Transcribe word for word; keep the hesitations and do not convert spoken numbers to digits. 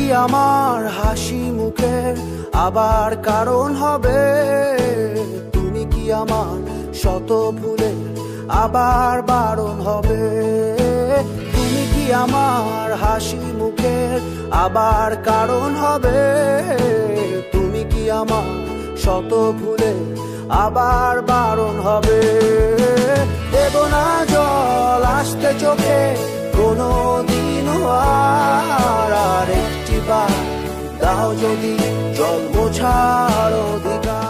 আমার হাসি মুখের আবার কারণ হবে? তুমি কি আমার শত ভুলের আবার বারণ হবে? তুমি কি আমার হাসি মুখের আবার কারণ হবে? তুমি কি আমার শত ভুলের আবার বারণ হবে? দেব না জল আসতে চোখে কোনো দিনও আর, আর একটি বার দাও যদি জল মোছার অধিকার।